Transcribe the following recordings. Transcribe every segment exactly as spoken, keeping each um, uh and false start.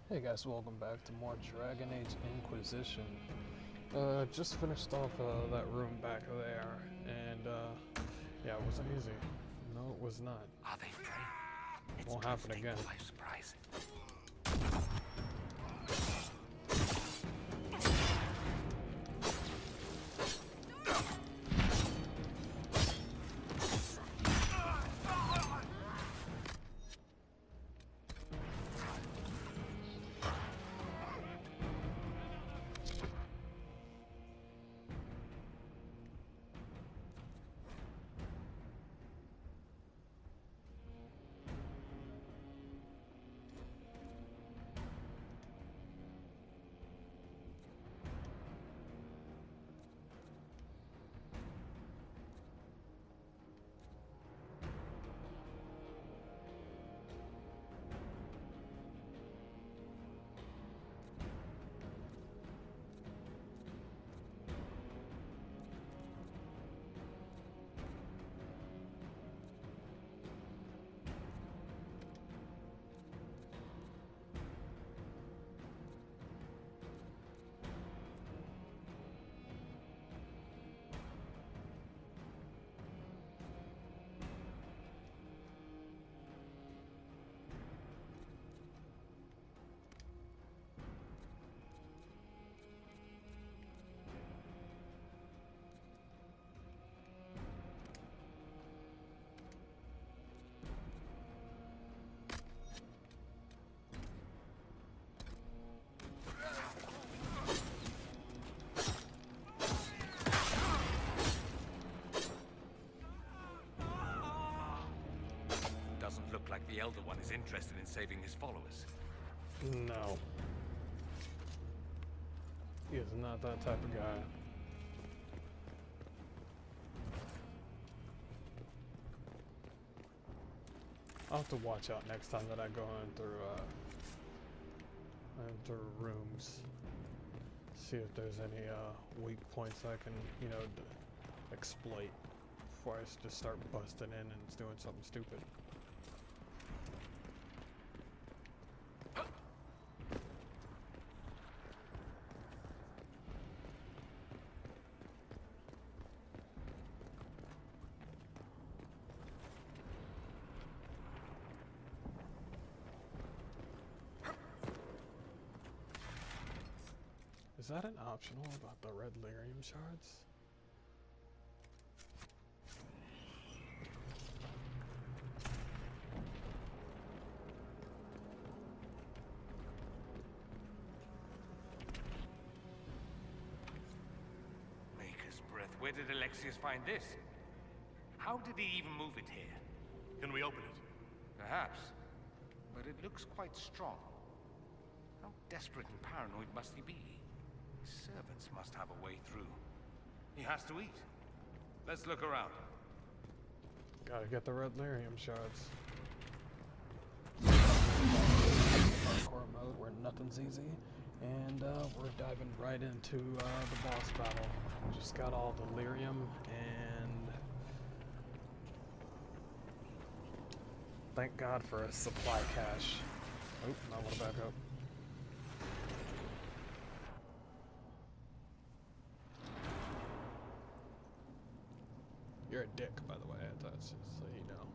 Hey guys, welcome back to more Dragon Age Inquisition. Uh, just finished off uh, that room back there, and uh, yeah, it wasn't easy. No, it was not. Are they prey? It's Won't happen again. by surprise. Doesn't look like the Elder One is interested in saving his followers. No. He is not that type of guy. I'll have to watch out next time that I go in through, uh, in through rooms. See if there's any, uh, weak points I can, you know, d exploit before I just start busting in and doing something stupid. Is that an optional about the red lyrium shards? Maker's breath. Where did Alexius find this? How did he even move it here? Can we open it? Perhaps. But it looks quite strong. How desperate and paranoid must he be? His servants must have a way through. He has to eat. Let's look around. Gotta get the red lyrium shards. Hardcore mode where nothing's easy, and uh, we're diving right into uh, the boss battle. Just got all the lyrium, and thank God for a supply cache. Oh, I want to back up. You're a dick, by the way. That's just so you know.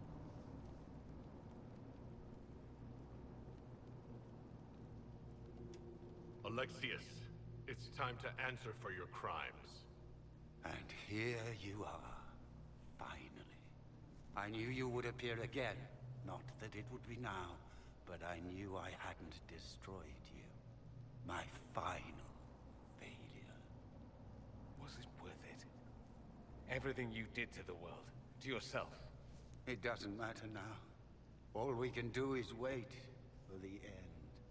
Alexius, it's time to answer for your crimes. And here you are, finally. I knew you would appear again. Not that it would be now, but I knew I hadn't destroyed you. My final failure. Was it worth it? Everything you did to the world, to yourself. It doesn't matter now. All we can do is wait for the end.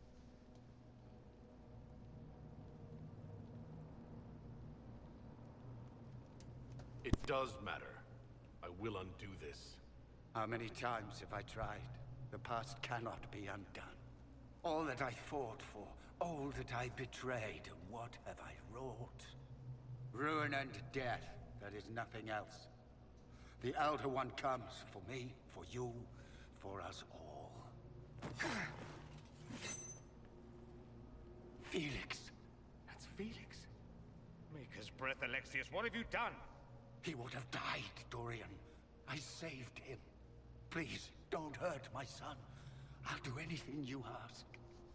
It does matter. I will undo this. How many times have I tried? The past cannot be undone. All that I fought for, all that I betrayed, and what have I wrought? Ruin and death, that is nothing else. The Elder One comes for me, for you, for us all. Felix. That's Felix. Maker's breath, Alexius. What have you done? He would have died, Dorian. I saved him. Please, don't hurt my son. I'll do anything you ask.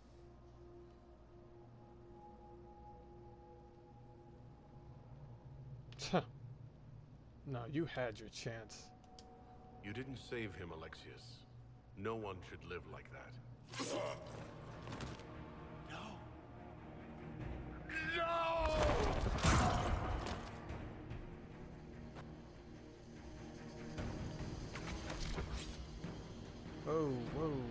No, you had your chance. You didn't save him, Alexius. No one should live like that. No. Whoa, whoa, whoa.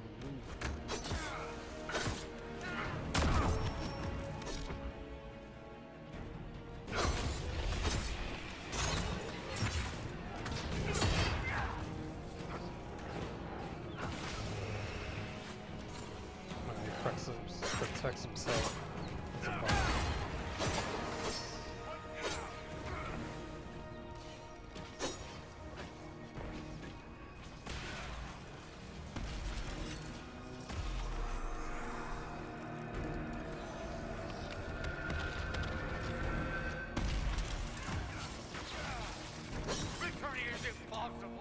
Protects himself. That's a problem. Victory is impossible.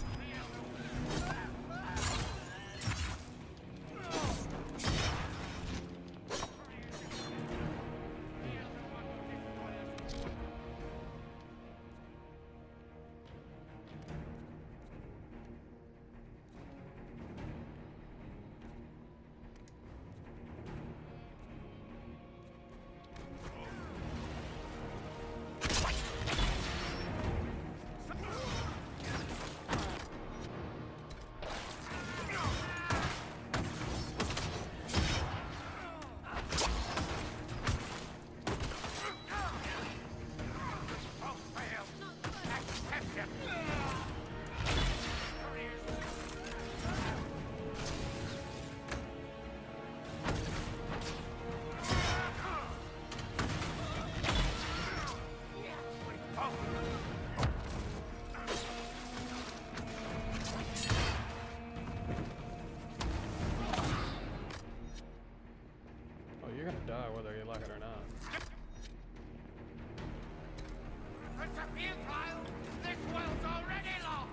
Die whether you like it or not. It's a futile! This world's already lost!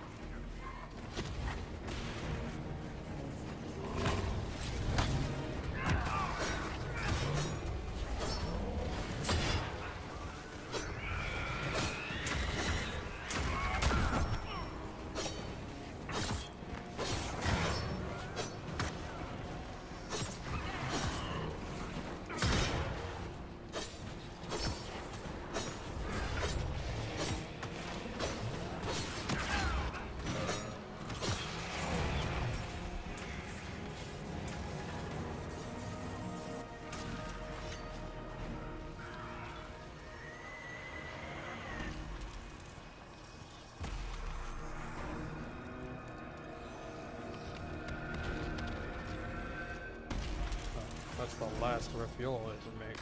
That's the last refuel it would make.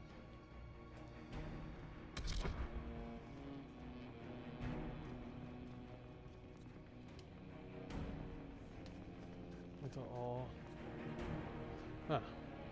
Into all. Huh.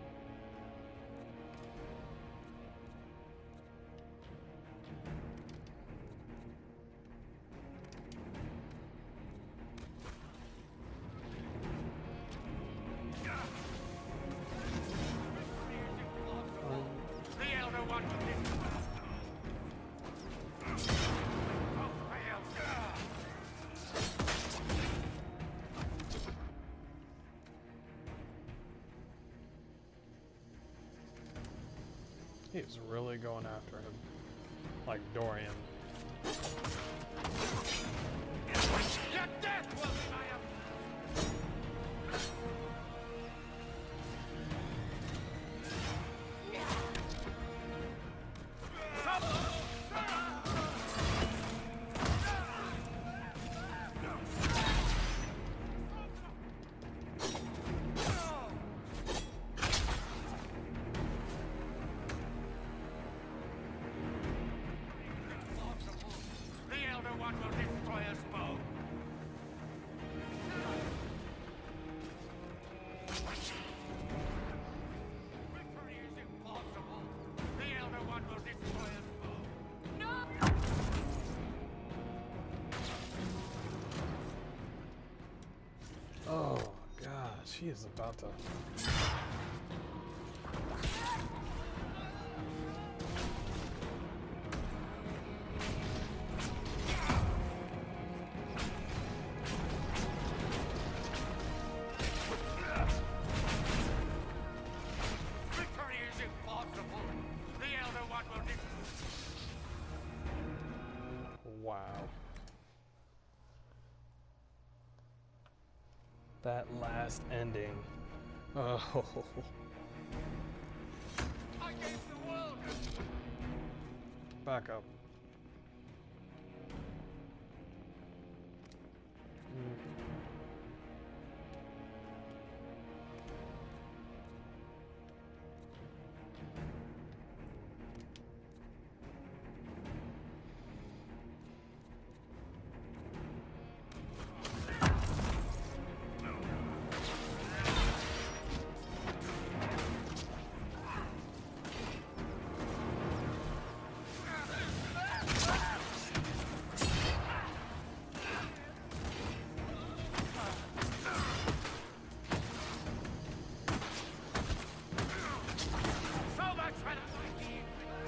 He's really going after him, like Dorian. Your death will triumph! The Elder One will destroy us both. she is about to. Victory is impossible. The Elder One will defeat. Wow. That last ending. Oh. I gave the world. Back up. Mm. So much for the fighting.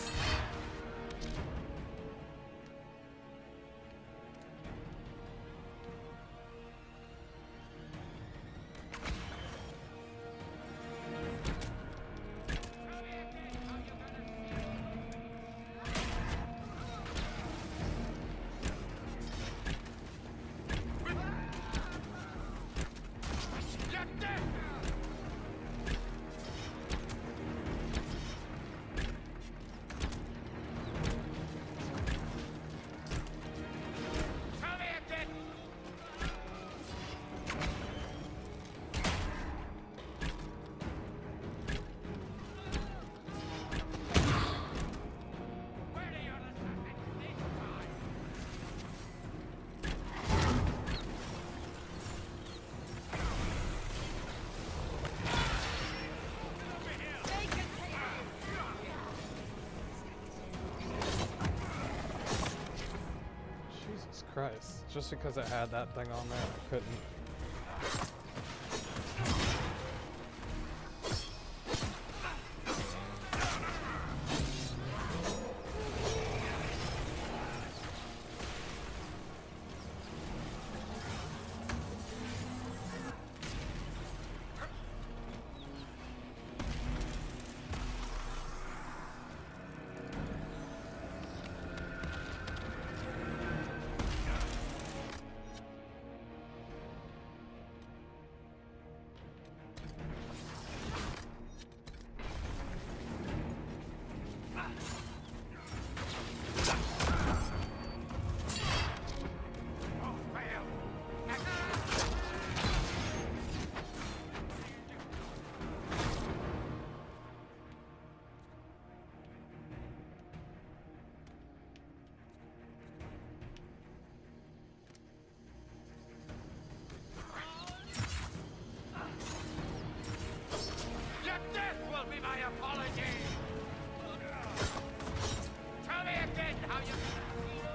You're dead. Tell me again. Where are your assassins this time? Over here. Jesus Christ. Just because it had that thing on there, I couldn't. Oh, fail. Your death will be my apology. Tell me again how you.